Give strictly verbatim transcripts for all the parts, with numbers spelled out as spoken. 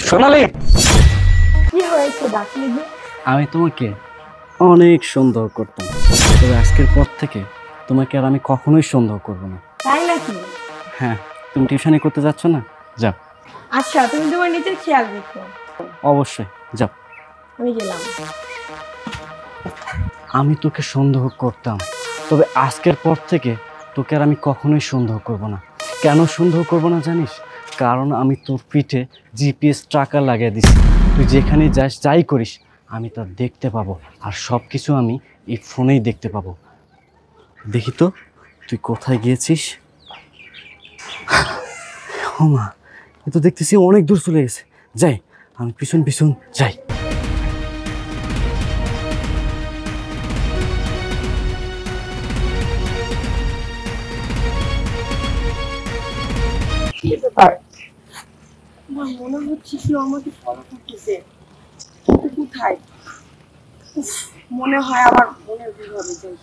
সোনালি, কি হয়েছে ডাকলি যে? আমি তোমাকে অনেক সন্দেহ করতাম, তবে আজকের পর থেকে তোমাকে আর আমি কখনোই সন্দেহ করব না। তাই নাকি? হ্যাঁ, তুমি টিউশনি করতে যাচ্ছ না? যাও। আচ্ছা, তুমি তোমার নিজের খেয়াল রেখো। অবশ্যই যাও। আমি গেলাম। আমি তোকে সন্দেহ করতাম, তবে আজকের পর থেকে তোকে আর আমি কখনোই সন্দেহ করব না। কেন সন্দেহ করব না জানিস? কারণ আমি তোর পিঠে জিপিএস ট্র্যাকার লাগিয়ে দিছি। তুই যেখানে যাস, যাই করিস, আমি তা দেখতে পাবো, আর সব কিছু আমি এই ফোনেই দেখতে পাবো। দেখি তো তুই কোথায় গিয়েছিস। ও মা, এ তো দেখতেছি অনেক দূর চলে গেছে। যাই, আমি পিছন পিছন যাই। কি ব্যাপার? আমার মনে হচ্ছে কেউ আমাকে ফলো করতেছে। কিন্তু কোথায়? উফ, মনে হয় আমার মনের ভুল হবে। যাই।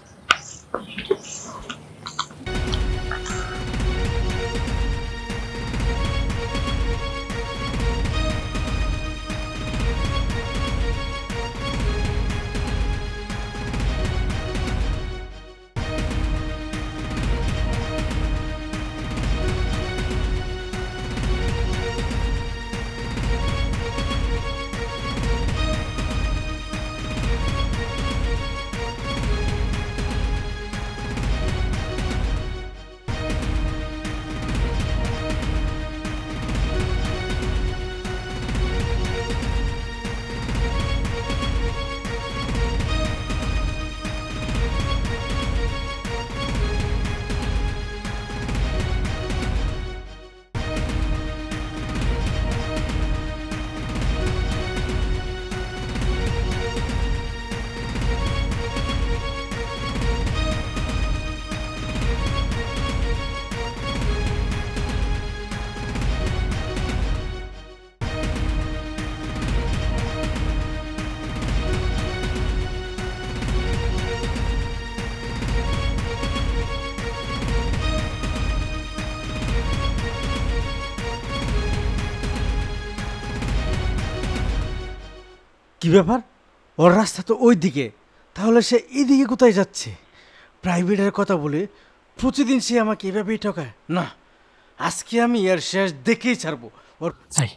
কি ব্যাপার? ওর রাস্তা তো ওই দিকে, তাহলে সে এইদিকে কোথায় যাচ্ছে? প্রাইভেটের কথা বলে প্রতিদিন সে আমাকে এভাবেই ঠকায়। না, আজকে আমি এর শেষ দেখেই ছাড়বো ওর। যাই।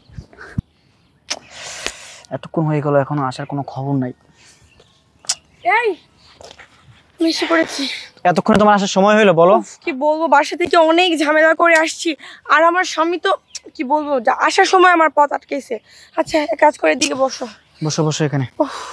এতক্ষণ হয়ে গেল, এখনো আসার কোনো খবর নাই। এই, মিশে পড়েছি। এতক্ষণে তোমার আসার সময় হলো? বলো। উফ, কি বলবো, বাসা থেকে অনেক ঝামেলা করে আসছি, আর আমার স্বামী তো কি বলবো, যা আসার সময় আমার পথ আটকেছে। আচ্ছা, এক কাজ করে দিকে বসো। বসো বসো এখানে।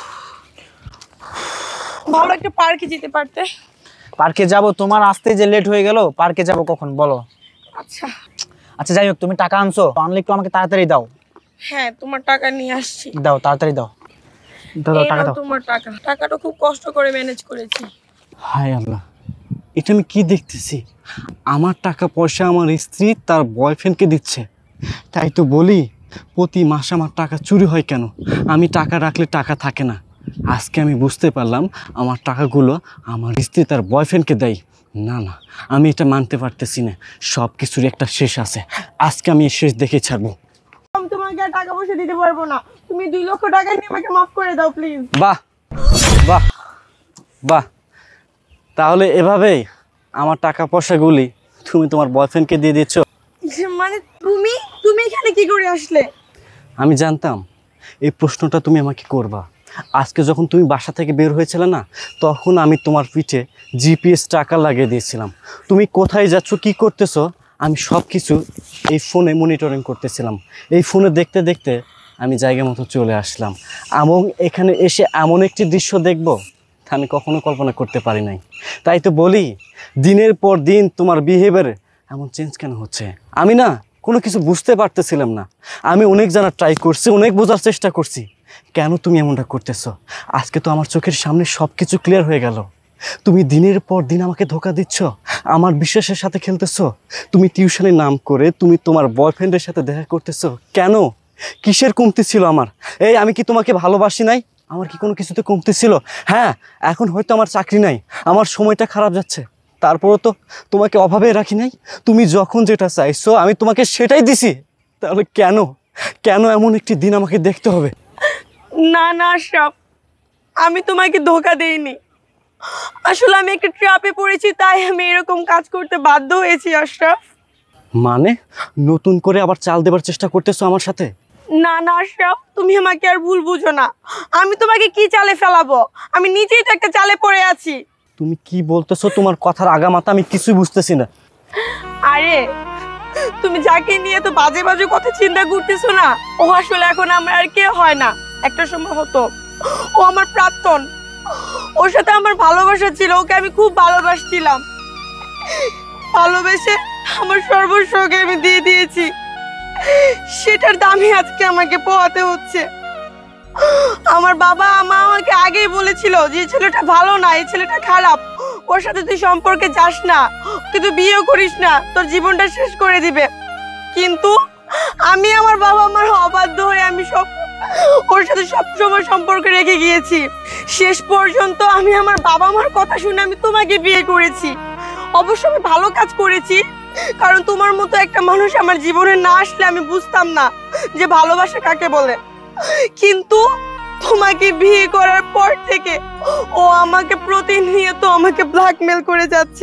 ভালো একটা পার্কে যেতে পারতে। পার্কে যাব? তোমার আসতে যে লেট হয়ে গেল, পার্কে যাব কখন বলো? আচ্ছা আচ্ছা যাই হোক, তুমি টাকা আনছো, আনলে একটু আমাকে তাড়াতাড়ি দাও। হ্যাঁ, তোমার টাকা নিয়ে আসছি। দাও, তাড়াতাড়ি দাও। দাও দাও, এই টাকা নাও দাও। তোমার টাকা। টাকাটা খুব কষ্ট করে ম্যানেজ করেছি। হায় আল্লাহ, এটা আমি কি দেখতেছি? আমার টাকা পয়সা আমার স্ত্রী তার বয়ফ্রেন্ডকে দিচ্ছে। তাই তো বলি, প্রতি মাসে আমার টাকা চুরি হয় কেন? আমি টাকা রাখলে টাকা থাকে না। আজকে আমি বুঝতে পারলাম আমার টাকাগুলো আমার স্ত্রী তার বয়ফ্রেন্ডকে দেয়। না না, আমি এটা মানতে পারতেছি না। সব কিছুর একটা শেষ আছে, আজকে আমি এর শেষ দেখে ছাড়বো। আমি তোমাকে আর টাকা পয়সা দিতে পারবো না। তুমি দুই লক্ষ টাকা নিয়ে আমাকে মাফ করে দাও প্লিজ। বাহ বাহ বাহ, তাহলে এভাবেই আমার টাকা পয়সাগুলি তুমি তোমার বয়ফ্রেন্ডকে দিয়ে দিচ্ছ? মানে তুমি তুমি এখানে কি করে আসলে? আমি জানতাম এই প্রশ্নটা তুমি আমাকে করবা। আজকে যখন তুমি বাসা থেকে বের হয়েছিলে না, তখন আমি তোমার পিঠে জিপিএস ট্র্যাকার লাগিয়ে দিয়েছিলাম। তুমি কোথায় যাচ্ছ, কি করতেছো, আমি সব কিছু এই ফোনে মনিটরিং করতেছিলাম। এই ফোনে দেখতে দেখতে আমি জায়গা মতো চলে আসলাম, এবং এখানে এসে এমন একটি দৃশ্য দেখব তা আমি কখনো কল্পনা করতে পারি নাই। তাই তো বলি, দিনের পর দিন তোমার বিহেভিয়ার এমন চেঞ্জ কেন হচ্ছে? আমি না কোনো কিছু বুঝতে পারতেছিলাম না। আমি অনেক জানার ট্রাই করছি, অনেক বোঝার চেষ্টা করছি, কেন তুমি এমনটা করতেছো। আজকে তো আমার চোখের সামনে সব কিছু ক্লিয়ার হয়ে গেল। তুমি দিনের পর দিন আমাকে ধোকা দিচ্ছ, আমার বিশ্বাসের সাথে খেলতেছো। তুমি টিউশনের নাম করে তুমি তোমার বয়ফ্রেন্ডের সাথে দেখা করতেছো কেন? কিসের কমতি ছিল আমার? এই, আমি কি তোমাকে ভালোবাসি নাই? আমার কি কোনো কিছুতে কমতি ছিল? হ্যাঁ, এখন হয়তো আমার চাকরি নাই, আমার সময়টা খারাপ যাচ্ছে, তারপরও তো তোমাকে অভাবে রাখি নাই। তুমি যখন যেটা চাইছো আমি তোমাকে সেটাই দিছি, তাহলে কেন কেন এমন একটি দিন আমাকে দেখতে হবে? না না আশরাফ, আমি তোমাকে ধোকা দেইনি। আসলে আমি একটা ট্র্যাপে পড়েছি, তাই আমি এরকম কাজ করতে বাধ্য হয়েছি আশরাফ। মানে নতুন করে আবার চাল দেবার চেষ্টা করতেছো আমার সাথে? না না আশরাফ, তুমি আমাকে আর ভুল বুঝো না। আমি তোমাকে কি চালে ফেলাবো? আমি নিজেই তো একটা চালে পড়ে আছি। তুমি কি বলতেছো? তোমার কথার আগামাথা আমি কিছুই বুঝতেছি না। আরে তুমি যাকে নিয়ে তো বাজে বাজে কথা চিন্তা করতেছো না, ও আসলে এখন আমার আর কেউ হয় না। একটা সময় হতো, ও আমার প্রাক্তন। ওর সাথে আমার ভালোবাসা ছিল, ওকে আমি খুব ভালোবাসছিলাম। ভালোবেসে আমার সর্বস্বকে আমি দিয়ে দিয়েছি, সেটার দামই আজকে আমাকে পোহাতে হচ্ছে। আমার বাবা মা আমাকে আগেই বলেছিল যে এই ছেলেটা ভালো না, এই ছেলেটা খারাপ, ওর সাথে তুই সম্পর্কে যাস না, কিন্তু বিয়ে করিস না, তোর জীবনটা শেষ করে দিবে। কিন্তু আমি আমার বাবা মার অবাধ্য হয়ে আমি সব ওর সাথে সবসময় সম্পর্ক রেখে গিয়েছি। শেষ পর্যন্ত আমি আমার বাবা মার কথা শুনে আমি তোমাকে বিয়ে করেছি। অবশ্য আমি ভালো কাজ করেছি, কারণ তোমার মতো একটা মানুষ আমার জীবনে না আসলে আমি বুঝতাম না যে ভালোবাসা কাকে বলে। কিন্তু তোমাকে বিয়ে করার পর থেকে ও আমাকে প্রতিনিয়ত আমাকে ব্ল্যাকমেল করে যাচ্ছে।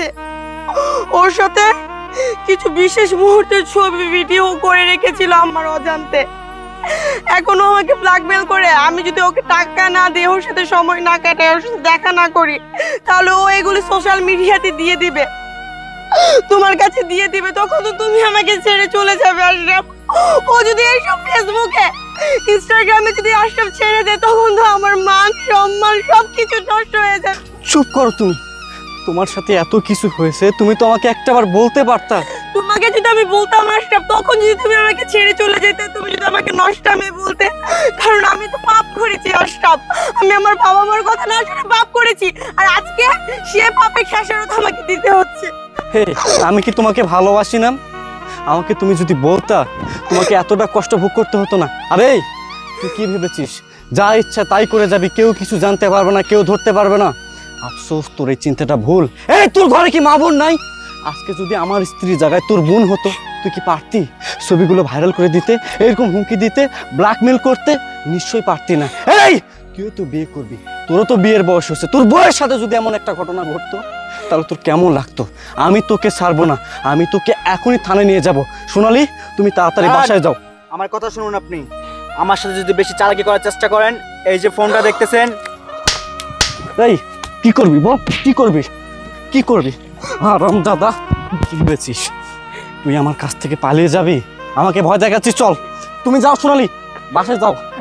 ওর সাথে কিছু বিশেষ মুহূর্তের ছবি ভিডিও করে রেখেছিল আমার অজান্তে। এখনো আমাকে ব্ল্যাকমেল করে আমি যদি ওকে টাকা না দিই, ওর সাথে সময় না কাটাই, ওর সাথে দেখা না করি, তাহলে ও এগুলি সোশ্যাল মিডিয়াতে দিয়ে দিবে, তোমার কাছে দিয়ে দিবে। তখন তো তুমি আমাকে ছেড়ে চলে যাবে আশরাফ। ও যদি এইসব ফেসবুকে ইনস্টাগ্রামে যদি আশরাফ ছেড়ে দেয়, তখন তো আমার মান সম্মান সবকিছু নষ্ট হয়ে যাবে। চুপ করো তুমি। তোমার সাথে এত কিছু হয়েছে, তুমি তো আমাকে একটাবার বলতে পারতা। তোমাকে যদি আমি বলতাম আশরাফ, তখন যদি তুমি আমাকে ছেড়ে চলে যেতে, তুমি যদি আমাকে নষ্টামি বলতে, কারণ আমি তো পাপ করেছি আশরাফ। আমি আমার বাবা মার কথা না শুনে পাপ করেছি, আর আজকে সে পাপের শাসারত আমাকে দিতে হচ্ছে। হে, আমি কি তোমাকে ভালোবাসি না? আমাকে তুমি যদি বলতা, তোমাকে এতটা কষ্ট ভোগ করতে হতো না। আরে তুই কি ভেবেছিস যা ইচ্ছা তাই করে যাবি, কেউ কিছু জানতে পারবে না, কেউ ধরতে পারবে না? আফসোস, তোর এই চিন্তাটা ভুল। এই তোর ঘরে কি মা বোন নাই? আজকে যদি আমার স্ত্রীর জায়গায় তোর বোন হতো, তুই কি পারতি ছবিগুলো ভাইরাল করে দিতে, এরকম হুমকি দিতে, ব্ল্যাকমেল করতে? নিশ্চয়ই পারতি না। এই তুইও তো বিয়ে করবি, তোরও তো বিয়ের বয়স হচ্ছে। তোর বউয়ের সাথে যদি এমন একটা ঘটনা ঘটতো, তাহলে তোর কেমন লাগতো? আমি তোকে ছাড়বো না, আমি তোকে এখনই থানায় নিয়ে যাব। সোনালি, তুমি তাড়াতাড়ি বাসায় যাও। আমার কথা শুনুন, আপনি আমার সাথে যদি বেশি চালাকি করার চেষ্টা করেন, এই যে ফোনটা দেখতেছেন। এই কি করবি বল, কি করবি, কি করবি? আরাম দাদা, কি ভেবেছিস তুই আমার কাছ থেকে পালিয়ে যাবি? আমাকে ভয় দেখাচ্ছিস? চল তুমি যাও সোনালি, বাসায় যাও।